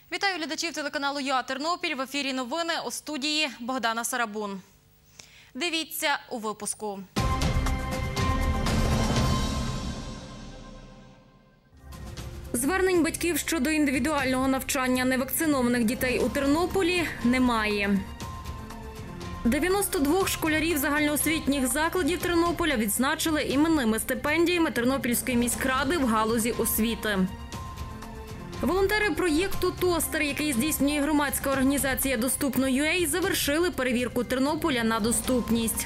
Вітаю глядачів телеканалу «Я Тернопіль». В ефірі новини, у студії Богдана Сарабун. Дивіться у випуску. Звернень батьків щодо індивідуального навчання невакцинованих дітей у Тернополі немає. 92 школярів загальноосвітніх закладів Тернополя відзначили іменними стипендіями Тернопільської міськради в галузі освіти. Волонтери проєкту «Тостер», який здійснює громадська організація «Доступно.UA», завершили перевірку Тернополя на доступність.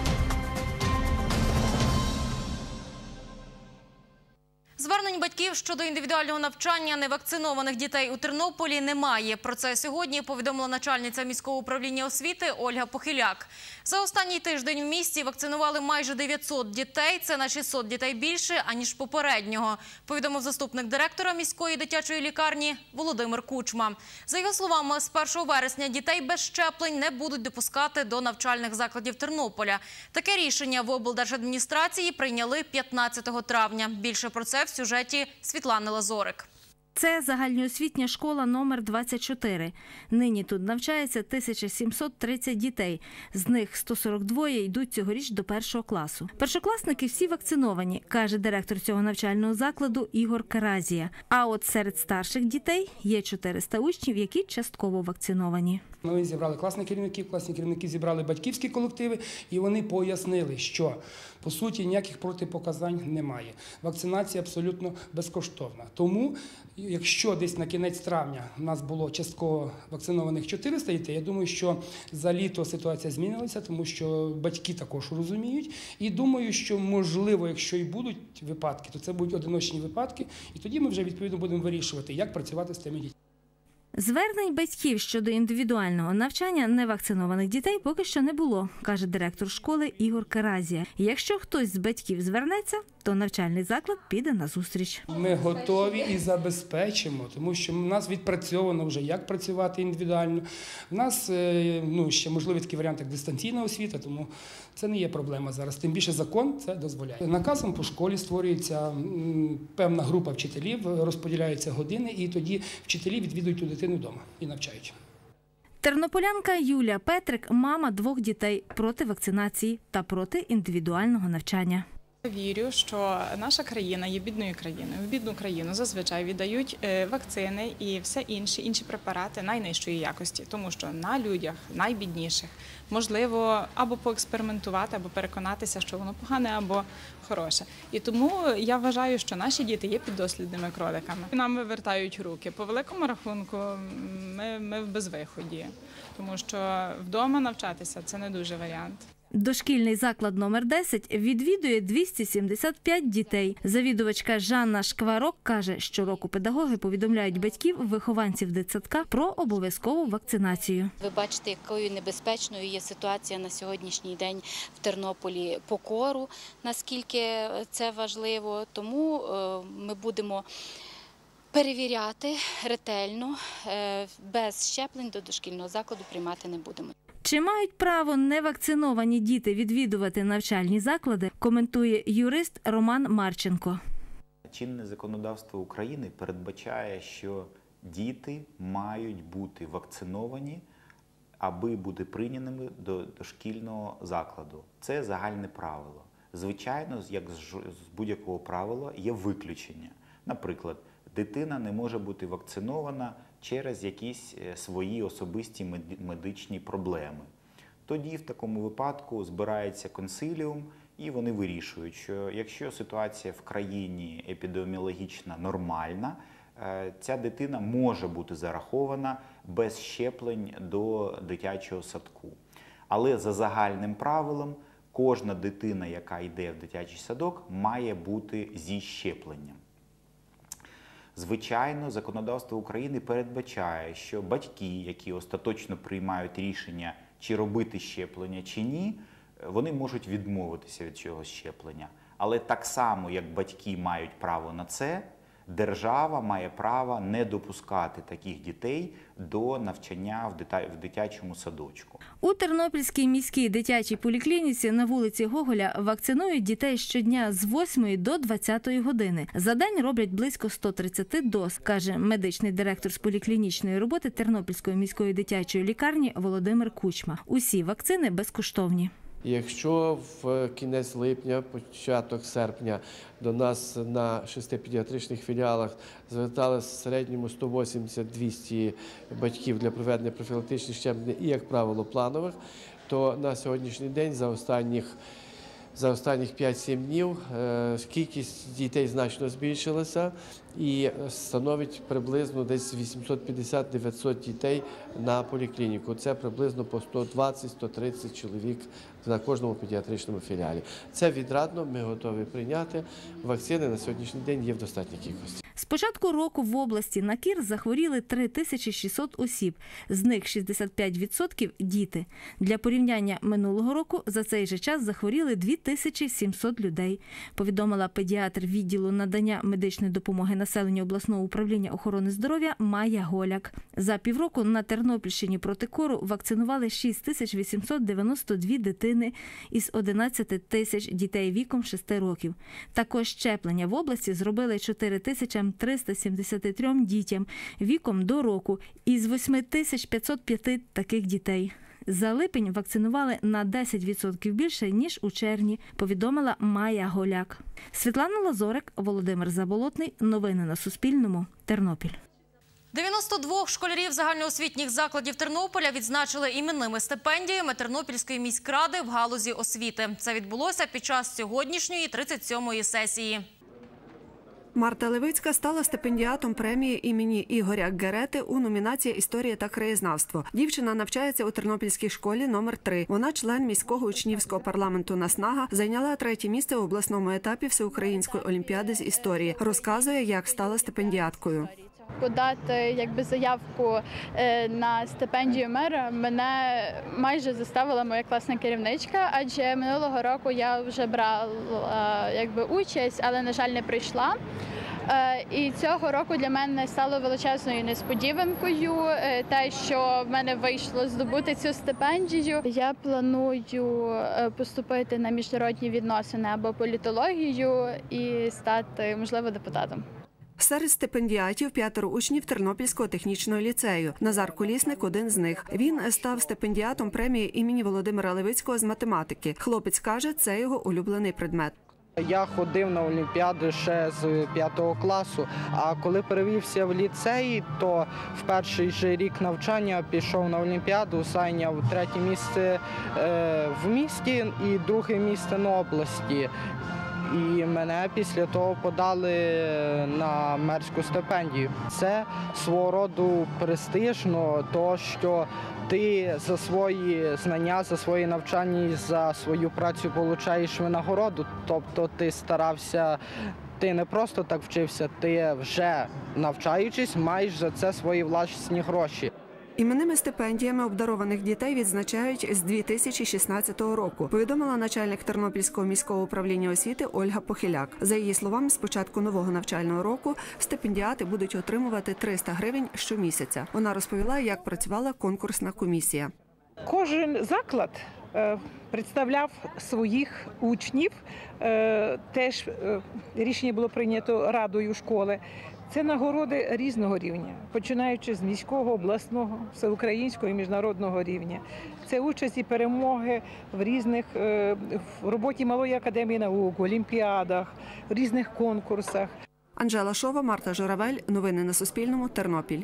Звернень батьків щодо індивідуального навчання невакцинованих дітей у Тернополі немає. Про це сьогодні повідомила начальниця міського управління освіти Ольга Похиляк. За останній тиждень в місті вакцинували майже 900 дітей. Це на 600 дітей більше, аніж попереднього, повідомив заступник директора міської дитячої лікарні Володимир Кучма. За його словами, з 1 вересня дітей без щеплень не будуть допускати до навчальних закладів Тернополя. Таке рішення в облдержадміністрації прийняли 15 травня. Більше про це в сюжеті Світлани Лазорик. Це загальноосвітня школа номер 24. Нині тут навчається 1730 дітей. З них 142 йдуть цьогоріч до 1 класу. Першокласники всі вакциновані, каже директор цього навчального закладу Ігор Каразія. А от серед старших дітей є 400 учнів, які частково вакциновані. Ми зібрали класні керівники зібрали батьківські колективи, і вони пояснили, що, по суті, ніяких протипоказань немає. Вакцинація абсолютно безкоштовна. Тому, якщо десь на кінець травня у нас було частково вакцинованих 400 дітей, я думаю, що за літо ситуація змінилася, тому що батьки також розуміють. І думаю, що, можливо, якщо і будуть випадки, то це будуть одиночні випадки, і тоді ми вже, відповідно, будемо вирішувати, як працювати з тими дітьми. Звернень батьків щодо індивідуального навчання невакцинованих дітей поки що не було, каже директор школи Ігор Каразія. Якщо хтось з батьків звернеться, то навчальний заклад піде на зустріч. Ми готові і забезпечимо, тому що в нас відпрацьовано вже, як працювати індивідуально. У нас ще можливий такий варіант, як дистанційна освіта, тому це не є проблема зараз. Тим більше закон це дозволяє. Наказом по школі створюється певна група вчителів, розподіляються години, і тоді вчителі відвідують ту дитину вдома і навчають. Тернополянка Юлія Петрик – мама 2 дітей, проти вакцинації та проти індивідуального навчання. Вірю, що наша країна є бідною країною. В бідну країну зазвичай віддають вакцини і все інші препарати найнижчої якості, тому що на людях найбідніших можливо або поекспериментувати, або переконатися, що воно погане або хороше. І тому я вважаю, що наші діти є піддослідними кроликами. Нам вивертають руки. По великому рахунку ми в безвиході, тому що вдома навчатися – це не дуже варіант. Дошкільний заклад номер 10 відвідує 275 дітей. Завідувачка Жанна Шкварок каже, щороку педагоги повідомляють батьків вихованців дитсадка про обов'язкову вакцинацію. Ви бачите, якою небезпечною є ситуація на сьогоднішній день в Тернополі по кору, наскільки це важливо. Тому ми будемо перевіряти ретельно, без щеплень до дошкільного закладу приймати не будемо. Чи мають право невакциновані діти відвідувати навчальні заклади, коментує юрист Роман Марченко. Чинне законодавство України передбачає, що діти мають бути вакциновані, аби бути прийнятими до дошкільного закладу. Це загальне правило. Звичайно, як з будь-якого правила, є виключення. Наприклад, дитина не може бути вакцинована через якісь свої особисті медичні проблеми. Тоді в такому випадку збирається консиліум і вони вирішують, що якщо ситуація в країні епідеміологічна нормальна, ця дитина може бути зарахована без щеплень до дитячого садку. Але за загальним правилом кожна дитина, яка йде в дитячий садок, має бути зі щепленням. Звичайно, законодавство України передбачає, що батьки, які остаточно приймають рішення, чи робити щеплення, чи ні, вони можуть відмовитися від цього щеплення. Але так само, як батьки мають право на це, держава має право не допускати таких дітей до навчання в дитячому садочку. У Тернопільській міській дитячій поліклініці на вулиці Гоголя вакцинують дітей щодня з 8 до 20 години. За день роблять близько 130 доз, каже медичний директор з поліклінічної роботи Тернопільської міської дитячої лікарні Володимир Кучма. Усі вакцини безкоштовні. Якщо в кінець липня, початок серпня до нас на 6 педіатричних філіалах зверталися в середньому 180-200 батьків для проведення профілактичних щеплень і, як правило, планових, то на сьогоднішній день за останніх 5-7 днів кількість дітей значно збільшилася і становить приблизно десь 850-900 дітей на поліклініку. Це приблизно по 120-130 чоловік на кожному педіатричному філіалі. Це відрадно, ми готові прийняти. Вакцини на сьогоднішній день є в достатній кількості. З початку року в області на кір захворіли 3600 осіб, з них 65% – діти. Для порівняння минулого року за цей же час захворіли 2700 людей, повідомила педіатр відділу надання медичної допомоги населенню обласного управління охорони здоров'я Майя Голяк. За півроку на Тернопільщині проти кору вакцинували 6892 дитини із 11 тисяч дітей віком 6 років. Також щеплення в області зробили 4373 дітям віком до року із 8505 таких дітей. За липень вакцинували на 10% більше, ніж у червні, повідомила Майя Голяк. Світлана Лазорик, Володимир Заболотний. Новини на Суспільному. Тернопіль. 92 школярів загальноосвітніх закладів Тернополя відзначили іменними стипендіями Тернопільської міськради в галузі освіти. Це відбулося під час сьогоднішньої 37-ї сесії. Марта Левицька стала стипендіатом премії імені Ігоря Герети у номінації «Історія та краєзнавство». Дівчина навчається у Тернопільській школі номер 3. Вона член міського учнівського парламенту «Наснага», зайняла 3-е місце у обласному етапі Всеукраїнської олімпіади з історії. Розказує, як стала стипендіаткою. Подати заявку на стипендію мера мене майже заставила моя класна керівничка, адже минулого року я вже брала участь, але, на жаль, не прийшла. І цього року для мене стало величезною несподіванкою те, що в мене вийшло здобути цю стипендію. Я планую поступити на міжнародні відносини або політологію і стати, можливо, депутатом. Серед стипендіатів 5 учнів Тернопільського технічного ліцею. Назар Колісник – один з них. Він став стипендіатом премії імені Володимира Левицького з математики. Хлопець каже, це його улюблений предмет. Я ходив на олімпіади ще з 5 класу, а коли перевівся в ліцей, то в перший же рік навчання пішов на олімпіаду, зайняв 3-е місце в місті і 2-е місце на області. І мене після того подали на мерську стипендію. Це свого роду престижно, то що ти за свої знання, за свої навчання і за свою працю отримуєш винагороду. Тобто ти старався, ти не просто так вчився, ти вже навчаючись, маєш за це свої власні гроші. Іменними стипендіями обдарованих дітей відзначають з 2016 року, повідомила начальник Тернопільського міського управління освіти Ольга Похиляк. За її словами, з початку нового навчального року стипендіати будуть отримувати 300 гривень щомісяця. Вона розповіла, як працювала конкурсна комісія. Кожен заклад представляв своїх учнів, теж рішення було прийнято радою школи. Це нагороди різного рівня, починаючи з міського, обласного, всеукраїнського і міжнародного рівня. Це участь і перемоги в різних в роботі Малої академії наук, в олімпіадах, в різних конкурсах. Анжела Шова, Марта Журавель. Новини на Суспільному. Тернопіль.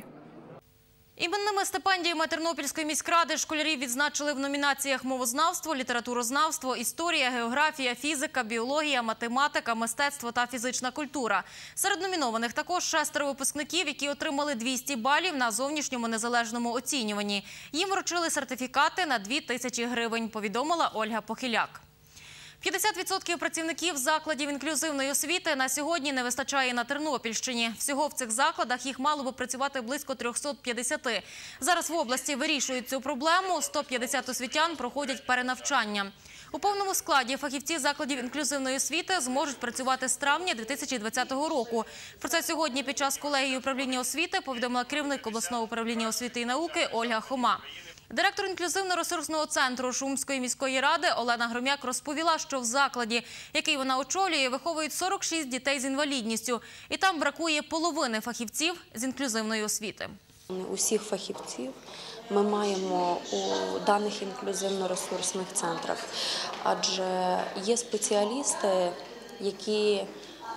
Іменними стипендіями Тернопільської міськради школярів відзначили в номінаціях «Мовознавство», «Літературознавство», «Історія», «Географія», «Фізика», «Біологія», «Математика», «Мистецтво» та «Фізична культура». Серед номінованих також 6 випускників, які отримали 200 балів на зовнішньому незалежному оцінюванні. Їм вручили сертифікати на 2000 гривень, повідомила Ольга Похиляк. 50% працівників закладів інклюзивної освіти на сьогодні не вистачає на Тернопільщині. Всього в цих закладах їх мало би працювати близько 350. Зараз в області вирішують цю проблему. 150 освітян проходять перенавчання. У повному складі фахівці закладів інклюзивної освіти зможуть працювати з травня 2020 року. Про це сьогодні під час колегії управління освіти повідомила керівник обласного управління освіти і науки Ольга Хома. Директор інклюзивно-ресурсного центру Шумської міської ради Олена Громяк розповіла, що в закладі, який вона очолює, виховують 46 дітей з інвалідністю. І там бракує половини фахівців з інклюзивної освіти. Усіх фахівців ми маємо у даних інклюзивно-ресурсних центрах, адже є спеціалісти, які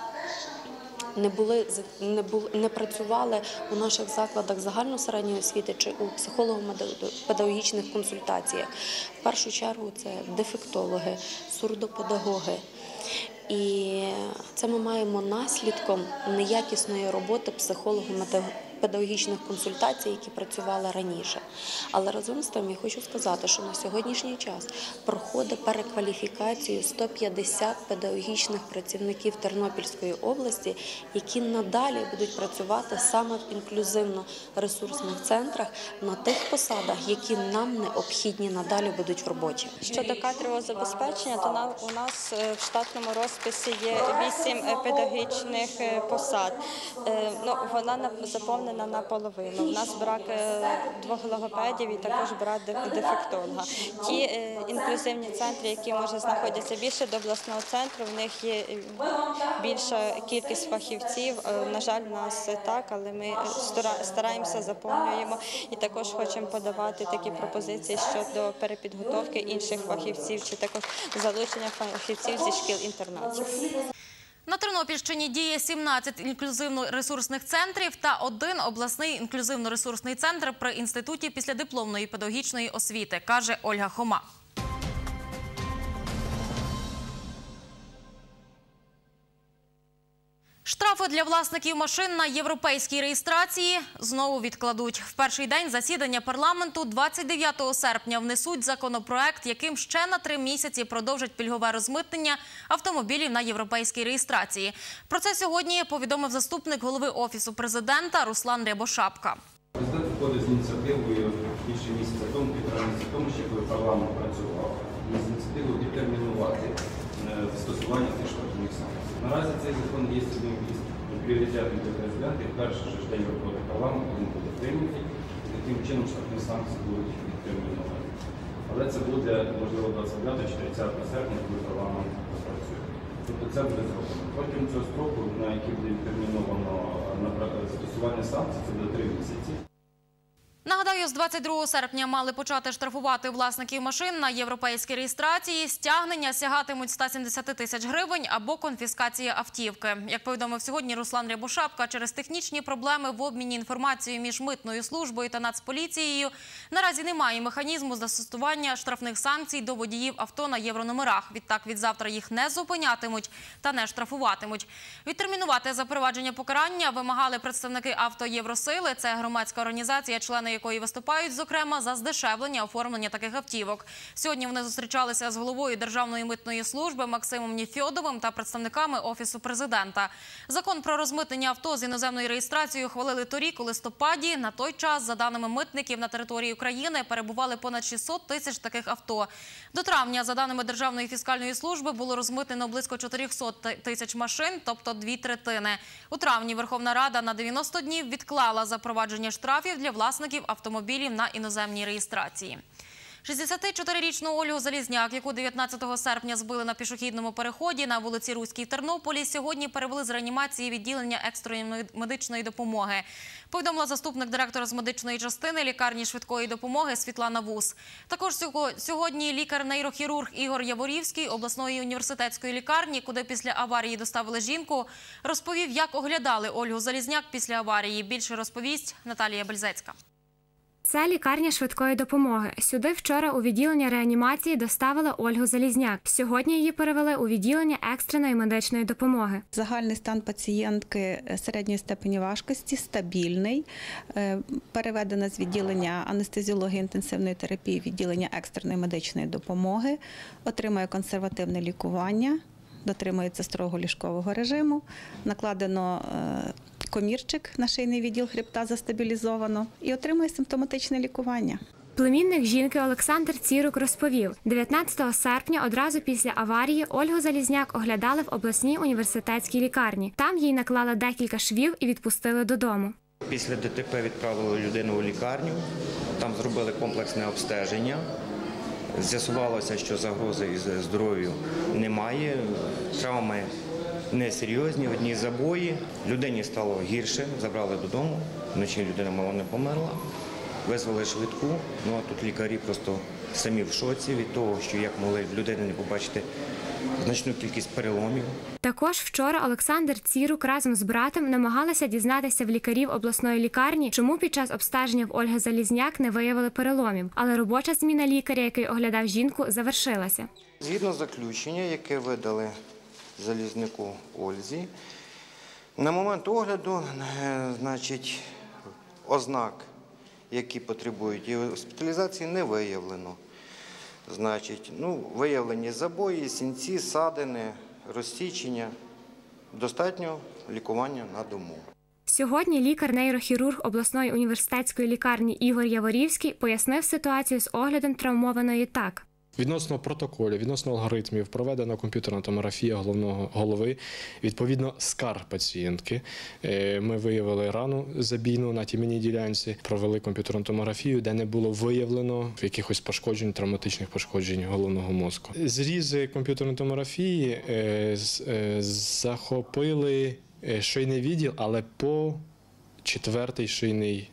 не працювали у наших закладах загальносередньої освіти чи у психолого-педагогічних консультаціях. В першу чергу це дефектологи, сурдопедагоги. І це ми маємо наслідком неякісної роботи психолого-педагогічних консультацій, які працювали раніше. Але разом з тим я хочу сказати, що на сьогоднішній час проходить перекваліфікацію 150 педагогічних працівників Тернопільської області, які надалі будуть працювати саме в інклюзивно-ресурсних центрах на тих посадах, які нам необхідні надалі будуть в роботі. Щодо кадрового забезпечення, то у нас в штатному розписі є 8 педагогічних посад. Вона заповнена наполовину. У нас брак 2 логопедів і також брак дефектолога. Ті інклюзивні центри, які, може, знаходяться більше до обласного центру, в них є більша кількість фахівців. На жаль, у нас так, але ми стараємося, заповнюємо і також хочемо подавати такі пропозиції щодо перепідготовки інших фахівців чи також залучення фахівців зі шкіл-інтернатів. На Тернопільщині діє 17 інклюзивно-ресурсних центрів та 1 обласний інклюзивно-ресурсний центр при Інституті післядипломної педагогічної освіти, каже Ольга Хома. Штрафи для власників машин на європейській реєстрації знову відкладуть. В перший день засідання парламенту 29 серпня внесуть законопроект, яким ще на 3 місяці продовжать пільгове розмитнення автомобілів на європейській реєстрації. Про це сьогодні повідомив заступник голови Офісу президента Руслан Рябошапка. Президент виходить з ініціативою більше місяця тому, 1,5 місяця тому, ще коли парламент працював, з ініціативою детермінувати застосування цих штрафних санкцій. Наразі цей закон є одним із пріоритетних для президента. В перший же день роботи парламенту він буде прийнятий, і таким чином штрафні санкції будуть відтерміновані. Але це буде, можливо, 29 чи 30 серпня, коли парламент запрацює. Тобто це буде зроблено. Протягом цього строку, на який буде відтерміновано застосування санкцій, це буде 3 місяці. Нагадаю, з 22 серпня мали почати штрафувати власників машин на європейській реєстрації. Стягнення сягатимуть 170 тисяч гривень або конфіскація автівки. Як повідомив сьогодні Руслан Рябошапка, через технічні проблеми в обміні інформацією між митною службою та Нацполіцією наразі немає механізму застосування штрафних санкцій до водіїв авто на єврономерах. Відтак, від завтра їх не зупинятимуть та не штрафуватимуть. Відтермінувати запровадження покарання вимагали представники «Авто Євросили». Це громадська організація, члени якої виступають, зокрема, за здешевлення оформлення таких автівок. Сьогодні вони зустрічалися з головою Державної митної служби Максимом Нефьодовим та представниками Офісу президента. Закон про розмитнення авто з іноземною реєстрацією ухвалили торік у листопаді. На той час, за даними митників, на території України перебували понад 600 тисяч таких авто. До травня, за даними Державної фіскальної служби, було розмитнено близько 400 тисяч машин, тобто 2/3. У травні Верховна Рада на 90 днів відклала запровадження штрафів для власників автомобілів на іноземній реєстрації. 64-річну Ольгу Залізняк, яку 19 серпня збили на пішохідному переході на вулиці Руській в Тернополі, сьогодні перевели з реанімації відділення екстреної медичної допомоги. Повідомила заступник директора з медичної частини лікарні швидкої допомоги Світлана Вус. Також сьогодні лікар-нейрохірург Ігор Яворівський обласної університетської лікарні, куди після аварії доставили жінку, розповів, як оглядали Ольгу Залізняк після аварії. Більше розповість Наталія Бельзецька. Це лікарня швидкої допомоги. Сюди вчора у відділення реанімації доставили Ольгу Залізняк. Сьогодні її перевели у відділення екстреної медичної допомоги. Загальний стан пацієнтки середньої степені важкості стабільний. Переведена з відділення анестезіології інтенсивної терапії в відділення екстреної медичної допомоги. Отримує консервативне лікування, дотримується строгого ліжкового режиму. Накладено комірчик на шийний відділ хребта, застабілізовано і отримує симптоматичне лікування. Племінник жінки Олександр Цірук розповів, 19 серпня одразу після аварії Ольгу Залізняк оглядали в обласній університетській лікарні. Там їй наклали декілька швів і відпустили додому. Після ДТП відправили людину у лікарню, там зробили комплексне обстеження. З'ясувалося, що загрози здоров'ю немає, травми несерйозні, одні забої. Людині стало гірше, забрали додому, вночі людина мало не померла. Визвали швидку, а тут лікарі просто самі в шоці від того, що як могли в людини не побачити значну кількість переломів. Також вчора Олександр Цірук разом з братом намагалися дізнатися в лікарів обласної лікарні, чому під час обстеження в Ольги Залізняк не виявили переломів. Але робоча зміна лікаря, який оглядав жінку, завершилася. Згідно заключення, яке видали Залізняку Ользі, на момент огляду, ознак, які потребують її госпіталізації, не виявлено. Виявлені забої, синці, ссадини, розсічення. Достатньо лікування на дому. Сьогодні лікар-нейрохірург обласної університетської лікарні Ігор Яворівський пояснив ситуацію з оглядом травмованої так. Відносно протоколів, відносно алгоритмів проведена комп'ютерна томографія голови, відповідно скарг пацієнтки. Ми виявили рану забійну на тім'яній ділянці, провели комп'ютерну томографію, де не було виявлено якихось пошкоджень, травматичних пошкоджень головного мозку. Зрізи комп'ютерної томографії захопили шийний відділ, але по 4-й шийний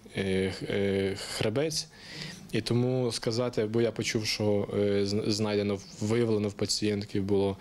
хребець. І тому сказати, бо я почув, що виявлено в пацієнтки було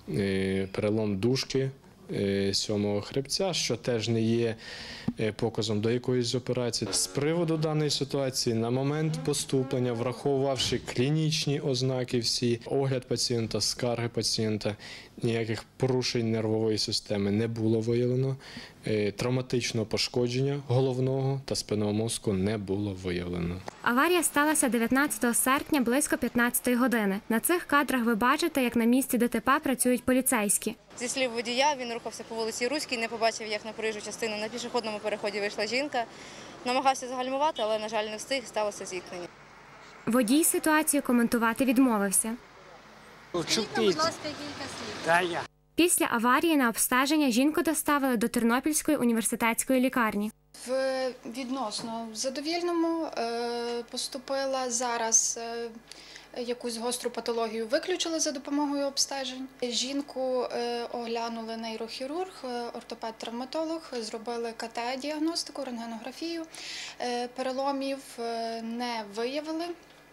перелом дужки 7-го хребця, що теж не є показом до якоїсь операції. З приводу даної ситуації, на момент поступлення, враховувавши клінічні ознаки всі, огляд пацієнта, скарги пацієнта, ніяких порушень нервової системи не було виявлено. Травматичного пошкодження головного та спинного мозку не було виявлено. Аварія сталася 19 серпня близько 15-ї години. На цих кадрах ви бачите, як на місці ДТП працюють поліцейські. Зі слів водія, він рухався по вулиці Руській, не побачив, як на проїжджу частину на пішохідному переході вийшла жінка. Намагався загальмувати, але, на жаль, не встиг, сталося зіткнення. Водій ситуацію коментувати відмовився. Скажіть, будь ласка, кілька слів. Після аварії на обстеження жінку доставили до Тернопільської університетської лікарні. В відносно задовільному поступила зараз. Якусь гостру патологію виключили за допомогою обстежень. Жінку оглянули нейрохірург, ортопед-травматолог, зробили КТ-діагностику, рентгенографію. Переломів не виявили.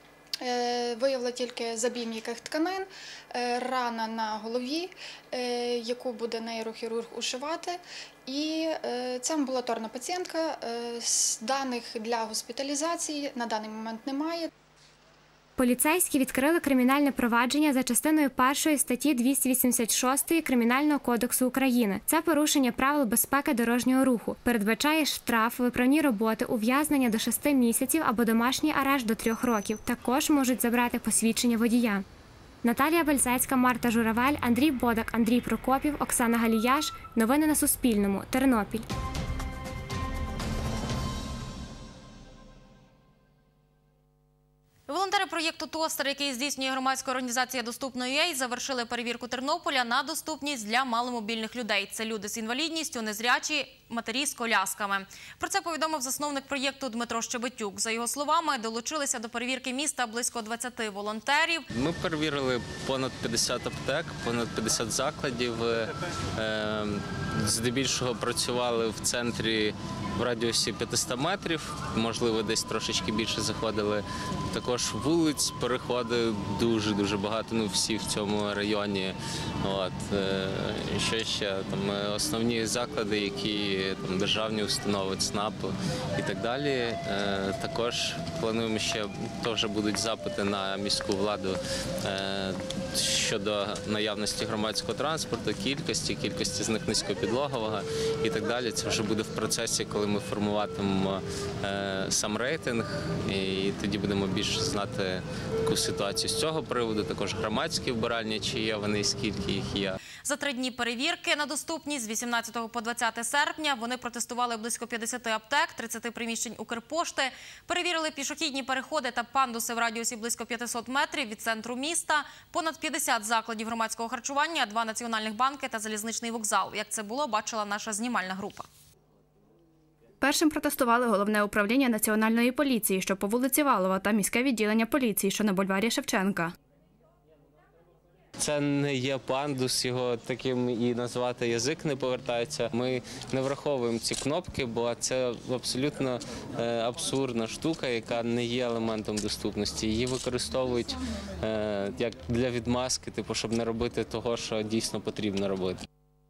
Виявили тільки забій м'яких тканин, рана на голові, яку буде нейрохірург ушивати. І це амбулаторна пацієнтка. Даних для госпіталізації на даний момент немає. Поліцейські відкрили кримінальне провадження за частиною 1 статті 286 Кримінального кодексу України. Це порушення правил безпеки дорожнього руху. Передбачає штраф, виправні роботи, ув'язнення до 6 місяців або домашній арешт до 3 років. Також можуть забрати посвідчення водія. Наталія Бальзецька, Марта Журавель, Андрій Бодак, Андрій Прокопів, Оксана Галіяш. Новини на Суспільному. Тернопіль. Волонтери проєкту «Тостер», який здійснює громадська організація «Доступно.UA», завершили перевірку Тернополя на доступність для маломобільних людей. Це люди з інвалідністю, незрячі, матері з колясками. Про це повідомив засновник проєкту Дмитро Щебетюк. За його словами, долучилися до перевірки міста близько 20 волонтерів. Ми перевірили понад 50 аптек, понад 50 закладів. Здебільшого працювали в центрі в радіусі 500 метрів, можливо, десь трошечки більше заходили. Також вулиць, переходи дуже багато, всі в цьому районі. Що ще? Там основні заклади, які і державні установи, ЦНАП і так далі. Також плануємо ще, теж будуть запити на міську владу щодо наявності громадського транспорту, кількості з них низькопідлогового і так далі. Це вже буде в процесі, коли ми формуватимемо сам рейтинг, і тоді будемо більше знати таку ситуацію з цього приводу. Також громадські вбиральні, чи є вони і скільки їх є. За 3 дні перевірки на доступність з 18 по 20 серпня вони протестували близько 50 аптек, 30 приміщень Укрпошти, перевірили пішохідні переходи та пандуси в радіусі близько 500 метрів від центру міста, понад 50 закладів громадського харчування, 2 національних банки та залізничний вокзал. Як це було, бачила наша знімальна група. Першим протестували Головне управління Національної поліції, що по вулиці Валова, та міське відділення поліції, що на бульварі Шевченка. Це не є пандус, його таким і назвати язик не повертається. Ми не враховуємо ці кнопки, бо це абсолютно абсурдна штука, яка не є елементом доступності. Її використовують як для відмазки, щоб не робити того, що дійсно потрібно робити.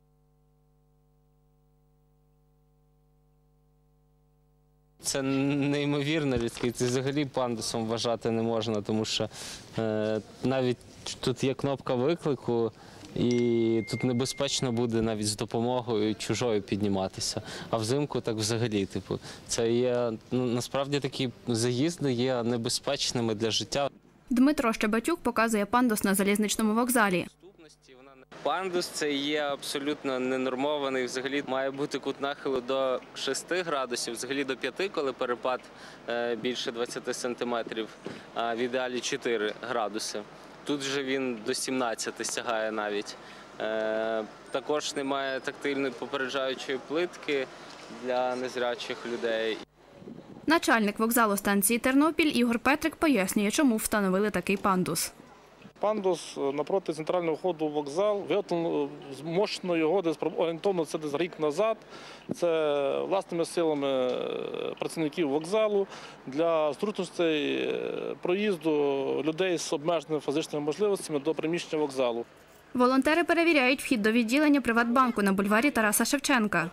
Це неймовірно рідкий, це взагалі пандусом вважати не можна, тому що навіть тут є кнопка виклику, і тут небезпечно буде навіть з допомогою чужої підніматися. А взимку так взагалі, це є, насправді такі заїзди є небезпечними для життя. Дмитро Щебатюк показує пандус на залізничному вокзалі. Пандус – це є абсолютно ненормований, взагалі має бути кут нахилу до 6 градусів, взагалі до 5, коли перепад більше 20 сантиметрів, а в ідеалі 4 градуси. Тут же він до 17 сягає навіть. Також немає тактильної попереджаючої плитки для незрячих людей. Начальник вокзалу станції Тернопіль Ігор Петрик пояснює, чому встановили такий пандус. Пандус напроти центрального входу в вокзал, виготовлено з мощної його, десь орієнтовно це десь рік назад. Це власними силами працівників вокзалу для зручностей проїзду людей з обмеженими фізичними можливостями до приміщення вокзалу. Волонтери перевіряють вхід до відділення Приватбанку на бульварі Тараса Шевченка.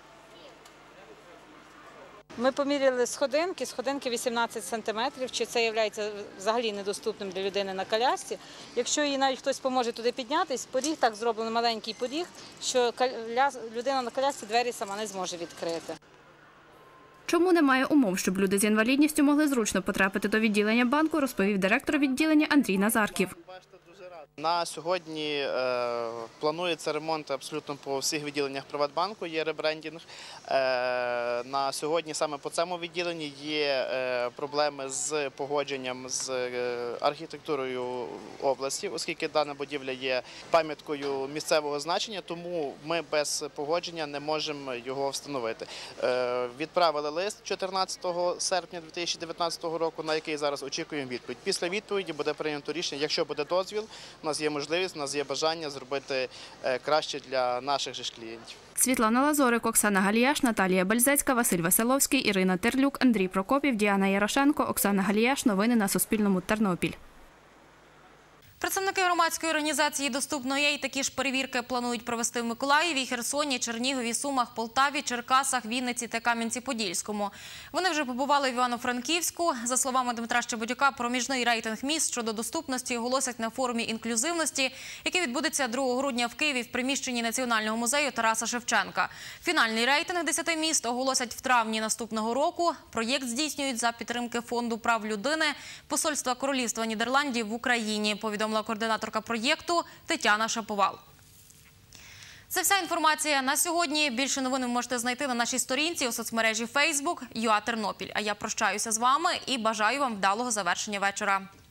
Ми поміряли сходинки 18 сантиметрів, чи це є взагалі недоступним для людини на колясці. Якщо їй навіть хтось поможе туди піднятися, поріг так зроблений маленький поріг, що людина на колясці двері сама не зможе відкрити. Чому немає умов, щоб люди з інвалідністю могли зручно потрапити до відділення банку, розповів директор відділення Андрій Назарків. На сьогодні планується ремонт абсолютно по всіх відділеннях Приватбанку, є ребрендінг. На сьогодні саме по цьому відділенні є проблеми з погодженням з архітектурою області, оскільки дана будівля є пам'яткою місцевого значення, тому ми без погодження не можемо його встановити. Відправили лист 14 серпня 2019 року, на який зараз очікуємо відповідь. Після відповіді буде прийнято рішення, якщо буде дозвіл, у нас є можливість, у нас є бажання зробити краще для наших же клієнтів. Світлана Лазорик, Оксана Галіяш, Наталія Бальзецька, Василь Василовський, Ірина Терлюк, Андрій Прокопів, Діана Ярошенко, Оксана Галіяш. Новини на Суспільному. Тернопіль. Представники громадської організації «Доступно є» такі ж перевірки планують провести в Миколаєві, Херсоні, Чернігові, Сумах, Полтаві, Черкасах, Вінниці та Кам'янці-Подільському. Вони вже побували в Івано-Франківську. За словами Дмитра Щебатюка, проміжний рейтинг міст щодо доступності оголосять на форумі інклюзивності, який відбудеться 2 грудня в Києві в приміщенні Національного музею Тараса Шевченка. Фінальний рейтинг 10 міст оголосять в травні наступного року. Проєкт здійснюють за підтримки Фонду прав людини Посольства Королівства Нідерландів в Україні, повідомила координаторка проєкту Тетяна Шаповал. Це вся інформація на сьогодні. Більше новин ви можете знайти на нашій сторінці у соцмережі Facebook ЮА Тернопіль. А я прощаюся з вами і бажаю вам вдалого завершення вечора.